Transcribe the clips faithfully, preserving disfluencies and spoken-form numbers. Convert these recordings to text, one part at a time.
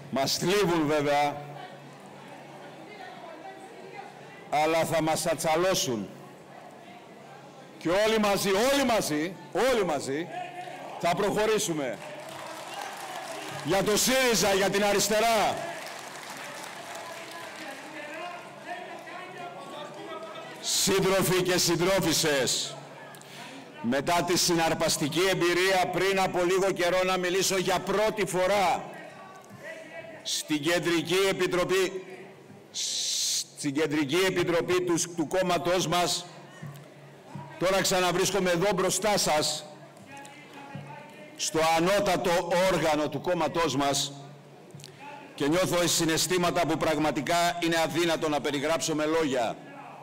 Μας θλίβουν βέβαια, αλλά θα μας ατσαλώσουν. Και όλοι μαζί, όλοι μαζί, όλοι μαζί, θα προχωρήσουμε. Για το ΣΥΡΙΖΑ, για την αριστερά. Σύντροφοι και συντρόφισσες, μετά τη συναρπαστική εμπειρία πριν από λίγο καιρό να μιλήσω για πρώτη φορά στην Κεντρική Επιτροπή, στην Κεντρική Επιτροπή του, του κόμματός μας, τώρα ξαναβρίσκομαι εδώ μπροστά σας, στο ανώτατο όργανο του κόμματός μας και νιώθω συναισθήματα που πραγματικά είναι αδύνατο να περιγράψω με λόγια.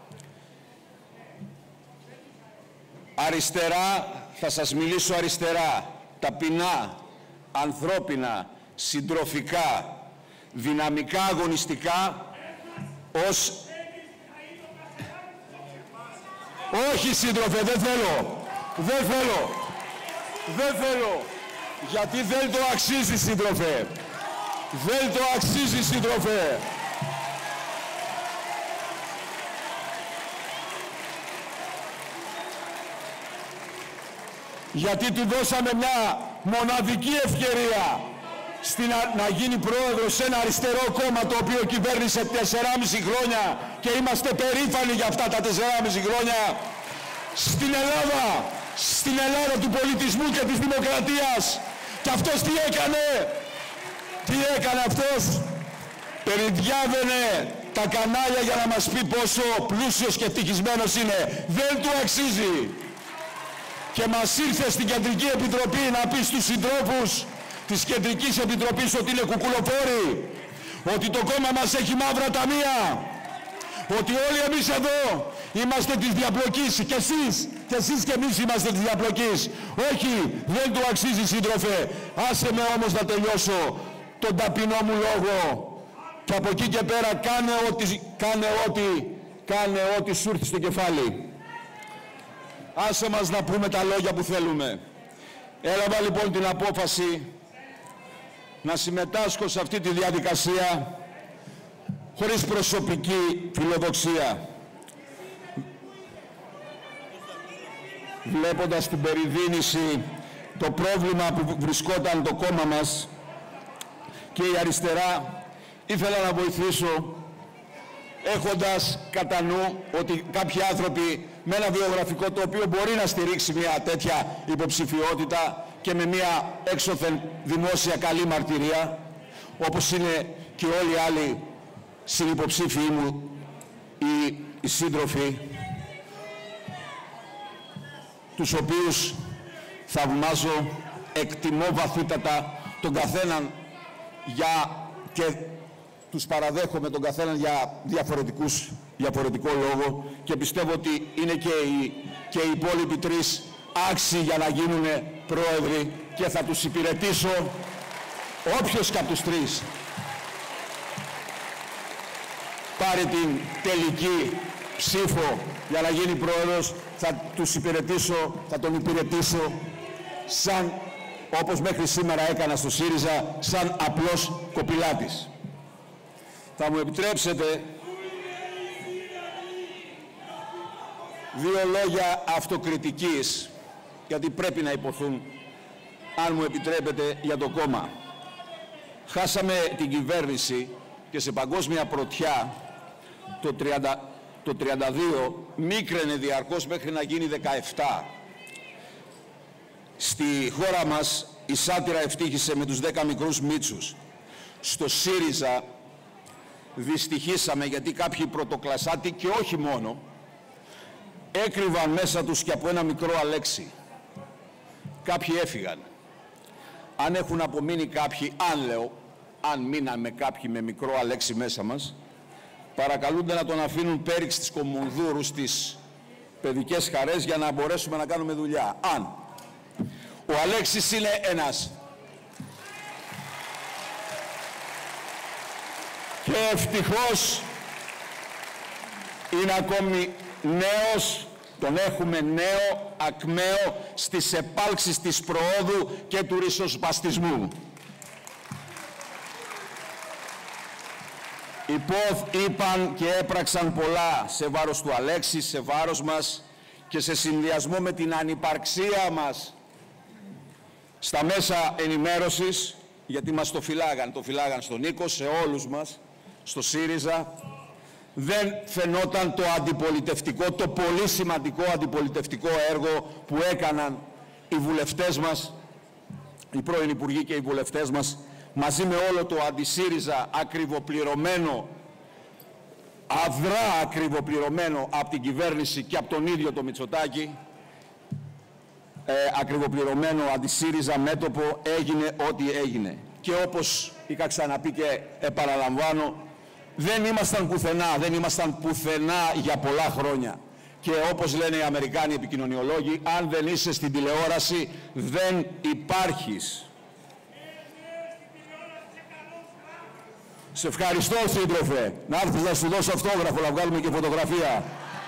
Αριστερά, θα σας μιλήσω αριστερά, ταπεινά, ανθρώπινα, συντροφικά, δυναμικά, αγωνιστικά, ως... Όχι σύντροφε, δεν θέλω, δεν θέλω, δεν θέλω, γιατί δεν το αξίζει σύντροφε, δεν το αξίζει σύντροφε. Γιατί του δώσαμε μια μοναδική ευκαιρία στην, να γίνει πρόεδρος σε ένα αριστερό κόμμα το οποίο κυβέρνησε τεσσεράμισι χρόνια και είμαστε περήφανοι για αυτά τα τεσσεράμισι χρόνια. Στην Ελλάδα, στην Ελλάδα του πολιτισμού και της δημοκρατίας. Και αυτός τι έκανε, τι έκανε αυτός, περιδιάβαινε τα κανάλια για να μας πει πόσο πλούσιος και ευτυχισμένος είναι. Δεν του αξίζει. Και μας ήρθε στην Κεντρική Επιτροπή να πει στους συντρόφους της Κεντρικής Επιτροπής ότι είναι κουκουλοφόροι, ότι το κόμμα μας έχει μαύρα ταμεία, ότι όλοι εμείς εδώ είμαστε της διαπλοκής, και εσείς, και εσείς και εμείς είμαστε της διαπλοκής. Όχι, δεν του αξίζει σύντροφε. Άσε με όμως να τελειώσω τον ταπεινό μου λόγο και από εκεί και πέρα κάνε ό,τι, κάνε ό,τι, κάνε ό,τι σου έρθει στο κεφάλι. Άσε μας να πούμε τα λόγια που θέλουμε. Έλαβα λοιπόν την απόφαση να συμμετάσχω σε αυτή τη διαδικασία χωρίς προσωπική φιλοδοξία. Βλέποντας την περιδίνηση, το πρόβλημα που βρισκόταν το κόμμα μας και η αριστερά, ήθελα να βοηθήσω έχοντας κατά νου ότι κάποιοι άνθρωποι με ένα βιογραφικό το οποίο μπορεί να στηρίξει μια τέτοια υποψηφιότητα και με μια έξωθεν δημόσια καλή μαρτυρία, όπως είναι και όλοι οι άλλοι συνυποψήφοι μου, οι, οι σύντροφοι, τους οποίους θαυμάζω, εκτιμώ βαθύτατα τον καθέναν για, και τους παραδέχομαι τον καθέναν για διαφορετικούς, διαφορετικό λόγο και πιστεύω ότι είναι και οι, και οι υπόλοιποι τρεις άξιοι για να γίνουν πρόεδροι και θα τους υπηρετήσω όποιος και από τους τρεις πάρει την τελική ψήφο για να γίνει πρόεδρος, θα τους υπηρετήσω, θα τον υπηρετήσω σαν, όπως μέχρι σήμερα έκανα στο ΣΥΡΙΖΑ, σαν απλός κοπηλάτης. Θα μου επιτρέψετε δύο λόγια αυτοκριτικής, γιατί πρέπει να υποθούν, αν μου επιτρέπετε, για το κόμμα. Χάσαμε την κυβέρνηση και σε παγκόσμια πρωτιά το, τριάντα, το τριάντα δύο μίκραινε διαρκώς μέχρι να γίνει δεκαεπτά. Στη χώρα μας η σάτυρα ευτύχησε με τους δέκα μικρούς μίτσους. Στο ΣΥΡΙΖΑ δυστυχήσαμε γιατί κάποιοι πρωτοκλασσάτοι και όχι μόνο έκρυβαν μέσα τους και από ένα μικρό Αλέξη. Κάποιοι έφυγαν. Αν έχουν απομείνει κάποιοι, αν λέω, αν μείναμε κάποιοι με μικρό Αλέξη μέσα μας, παρακαλούνται να τον αφήνουν πέριξ στις κομμουνδούρους, στις παιδικές χαρές για να μπορέσουμε να κάνουμε δουλειά. Αν. Ο Αλέξης είναι ένας. Και ευτυχώς είναι ακόμη νέος, τον έχουμε νέο, ακμαίο στις επάλξεις της προόδου και του ρισοσπαστισμού. Υπόθ, είπαν και έπραξαν πολλά σε βάρος του Αλέξη, σε βάρος μας και σε συνδυασμό με την ανυπαρξία μας στα μέσα ενημέρωσης, γιατί μας το φυλάγαν, το φυλάγαν στον Νίκο, σε όλους μας, στο ΣΥΡΙΖΑ, δεν φαινόταν το αντιπολιτευτικό, το πολύ σημαντικό αντιπολιτευτικό έργο που έκαναν οι βουλευτές μας, οι πρώην υπουργοί και οι βουλευτές μας, μαζί με όλο το αντισύριζα ακριβοπληρωμένο, αδρά ακριβοπληρωμένο από την κυβέρνηση και από τον ίδιο το Μητσοτάκη, ε, ακριβοπληρωμένο αντισύριζα μέτωπο, έγινε ό,τι έγινε. Και όπως είχα ξαναπεί και επαναλαμβάνω, δεν ήμασταν πουθενά, δεν ήμασταν πουθενά για πολλά χρόνια. Και όπως λένε οι Αμερικάνοι επικοινωνιολόγοι, αν δεν είσαι στην τηλεόραση, δεν υπάρχεις. Σε ευχαριστώ, σύντροφε. Να έρθεις να σου δώσω αυτόγραφο, να βγάλουμε και φωτογραφία.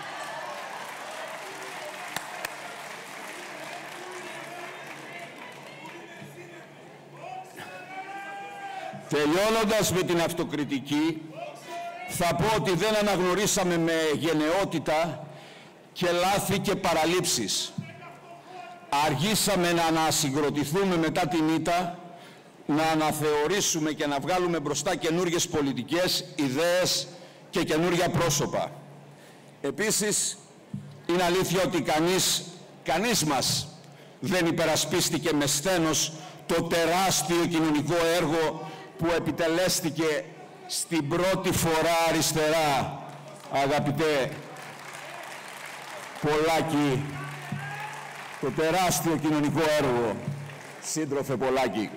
Τελειώνοντας με την αυτοκριτική, θα πω ότι δεν αναγνωρίσαμε με γενναιότητα και λάθη και παραλήψεις. Αργήσαμε να ανασυγκροτηθούμε μετά την ήττα, να αναθεωρήσουμε και να βγάλουμε μπροστά καινούργιες πολιτικές, ιδέες και καινούργια πρόσωπα. Επίσης, είναι αλήθεια ότι κανείς, κανείς μας δεν υπερασπίστηκε με σθένος το τεράστιο κοινωνικό έργο που επιτελέστηκε στην πρώτη φορά αριστερά, αγαπητέ Πολάκη, το τεράστιο κοινωνικό έργο, σύντροφε Πολάκη.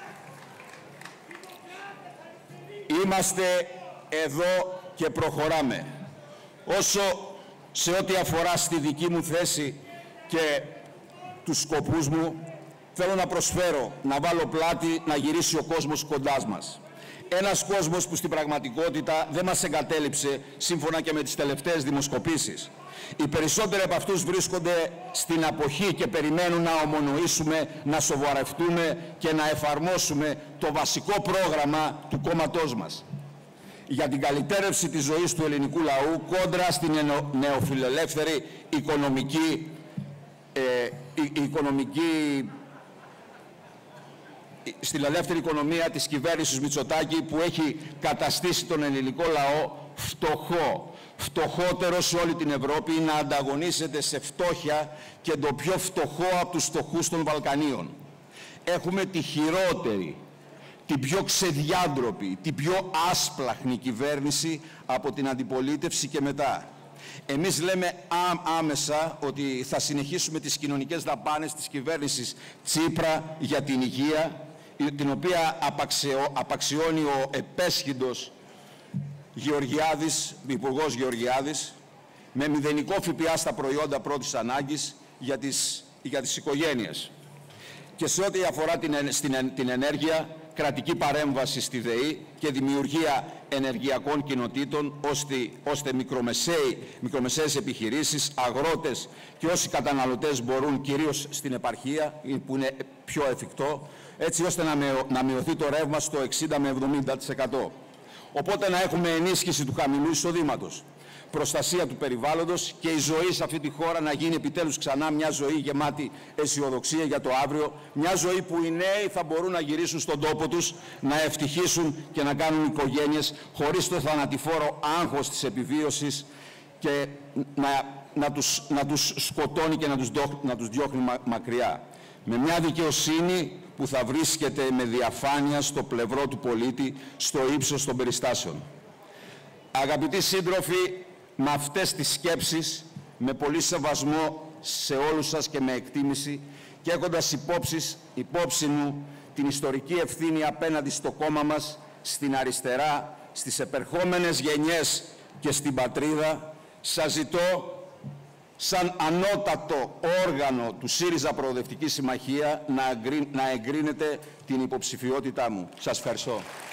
Είμαστε εδώ και προχωράμε. Όσο σε ό,τι αφορά στη δική μου θέση και τους σκοπούς μου, θέλω να προσφέρω, να βάλω πλάτη, να γυρίσει ο κόσμος κοντά μας. Ένας κόσμος που στην πραγματικότητα δεν μας εγκατέλειψε, σύμφωνα και με τις τελευταίες δημοσκοπήσεις. Οι περισσότεροι από αυτούς βρίσκονται στην αποχή και περιμένουν να ομονοήσουμε, να σοβαρευτούμε και να εφαρμόσουμε το βασικό πρόγραμμα του κόμματός μας για την καλυτέρευση της ζωής του ελληνικού λαού κόντρα στην νεοφιλελεύθερη οικονομική, ε, η, η οικονομική στην ελεύθερη οικονομία της κυβέρνησης Μητσοτάκη, που έχει καταστήσει τον ελληνικό λαό φτωχό, φτωχότερο σε όλη την Ευρώπη, να ανταγωνίζεται σε φτώχεια και το πιο φτωχό από τους φτωχούς των Βαλκανίων. Έχουμε τη χειρότερη, την πιο ξεδιάντροπη, την πιο άσπλαχνη κυβέρνηση από την αντιπολίτευση και μετά. Εμείς λέμε άμεσα ότι θα συνεχίσουμε τις κοινωνικές δαπάνες της κυβέρνησης Τσίπρα για την υγεία, την οποία απαξιο, απαξιώνει ο επέσχυντος Γεωργιάδης, υπουργός Γεωργιάδης, με μηδενικό ΦΠΑ στα προϊόντα πρώτης ανάγκης για τις, για τις οικογένειες. Και σε ό,τι αφορά την, στην, την ενέργεια, κρατική παρέμβαση στη ΔΕΗ και δημιουργία ενεργειακών κοινοτήτων, ώστε, ώστε μικρομεσαίες επιχειρήσεις, αγρότες και όσοι καταναλωτές μπορούν, κυρίως στην επαρχία, που είναι πιο εφικτό, έτσι ώστε να, με, να μειωθεί το ρεύμα στο εξήντα με εβδομήντα τοις εκατό. Οπότε να έχουμε ενίσχυση του χαμηλού εισοδήματος, προστασία του περιβάλλοντος και η ζωή σε αυτή τη χώρα να γίνει επιτέλους ξανά μια ζωή γεμάτη αισιοδοξία για το αύριο, μια ζωή που οι νέοι θα μπορούν να γυρίσουν στον τόπο τους, να ευτυχήσουν και να κάνουν οικογένειες χωρίς το θανατηφόρο άγχος της επιβίωσης και να, να, τους, να τους σκοτώνει και να τους, να τους διώχνει μα, μακριά. Με μια δικαιοσύνη που θα βρίσκεται με διαφάνεια στο πλευρό του πολίτη, στο ύψος των περιστάσεων. Αγαπητοί σύντροφοι, με αυτές τις σκέψεις, με πολύ σεβασμό σε όλους σας και με εκτίμηση και έχοντας υπόψη, υπόψη μου την ιστορική ευθύνη απέναντι στο κόμμα μας, στην αριστερά, στις επερχόμενες γενιές και στην πατρίδα, σας ζητώ σαν ανώτατο όργανο του ΣΥΡΙΖΑ Προοδευτική Συμμαχία να εγκρίνετε την υποψηφιότητά μου. Σας ευχαριστώ.